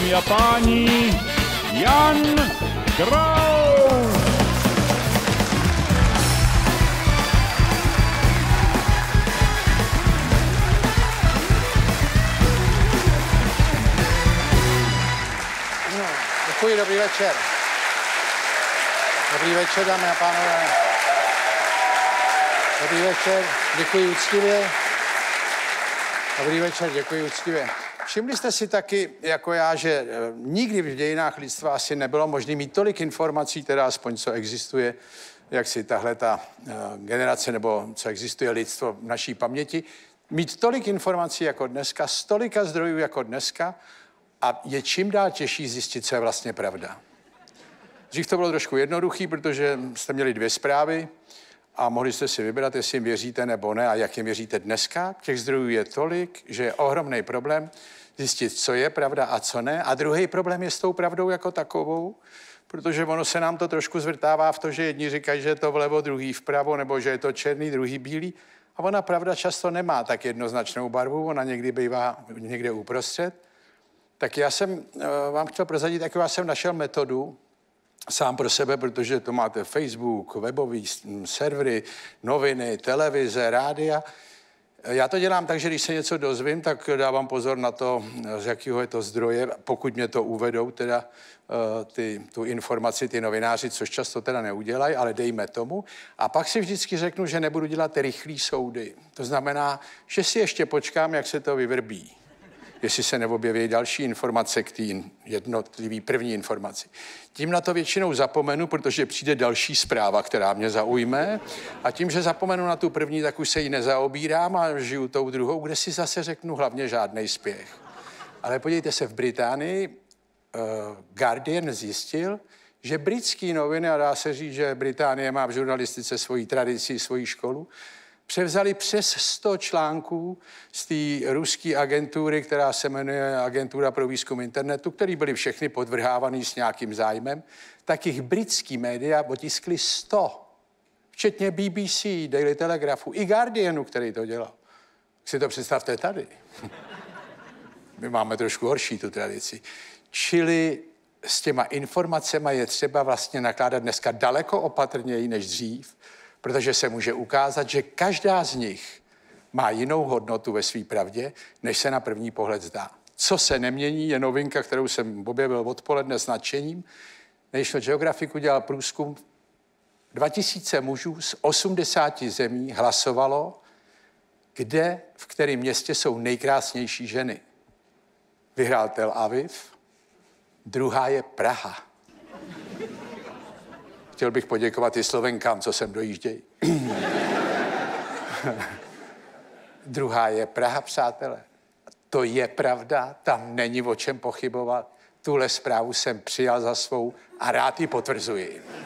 Dámy a páni, Jan Graus. Děkuji, dobrý večer. Dobrý večer, dámy a pánové. Dobrý večer, děkuji úctivě. Dobrý večer, děkuji úctivě. Všimli jste si taky, jako já, že nikdy v dějinách lidstva asi nebylo možné mít tolik informací, teda aspoň co existuje, jak si tahle ta generace, nebo co existuje lidstvo v naší paměti, mít tolik informací jako dneska, z tolika zdrojů jako dneska, a je čím dál těžší zjistit, co je vlastně pravda. Dřív to bylo trošku jednoduchý, protože jste měli 2 zprávy a mohli jste si vybrat, jestli jim věříte nebo ne a jak jim věříte dneska. Těch zdrojů je tolik, že je ohromný problém zjistit, co je pravda a co ne. A druhý problém je s tou pravdou jako takovou, protože ono se nám to trošku zvrtává v to, že jedni říkají, že je to vlevo, druhý vpravo, nebo že je to černý, druhý bílý. A ona pravda často nemá tak jednoznačnou barvu, ona někdy bývá někde uprostřed. Tak já jsem vám chtěl prozradit, jak já jsem našel metodu sám pro sebe, protože to máte Facebook, webový servery, noviny, televize, rádia. Já to dělám tak, že když se něco dozvím, tak dávám pozor na to, z jakého je to zdroje, pokud mě to uvedou, teda tu informaci, ty novináři, což často teda neudělají, ale dejme tomu. A pak si vždycky řeknu, že nebudu dělat rychlý soudy. To znamená, že si ještě počkám, jak se to vyvrbí. Jestli se neobjeví další informace k té jednotlivý první informaci. Tím na to většinou zapomenu, protože přijde další zpráva, která mě zaujme. A tím, že zapomenu na tu první, tak už se jí nezaobírám a žiju tou druhou, kde si zase řeknu hlavně žádnej spěch. Ale podívejte se, v Británii Guardian zjistil, že britský noviny, a dá se říct, že Británie má v žurnalistice svoji tradici, svoji školu, převzali přes 100 článků z té ruské agentury, která se jmenuje Agentura pro výzkum internetu, které byly všechny podvrhávaný s nějakým zájmem, tak jich britský média otiskli 100. Včetně BBC, Daily Telegraphu i Guardianu, který to dělal. Si to představte tady. My máme trošku horší tu tradici. Čili s těma informacema je třeba vlastně nakládat dneska daleko opatrněji než dřív, protože se může ukázat, že každá z nich má jinou hodnotu ve své pravdě, než se na první pohled zdá. Co se nemění, je novinka, kterou jsem objevil odpoledne s nadšením. National Geographic udělal průzkum. 2000 mužů z 80 zemí hlasovalo, kde, v kterém městě jsou nejkrásnější ženy. Vyhrál Tel Aviv, druhá je Praha. Chtěl bych poděkovat i Slovenkám, co sem dojíždějí. Druhá je Praha, přátelé. To je pravda, tam není o čem pochybovat. Tuhle zprávu jsem přijal za svou a rád ji potvrzuji.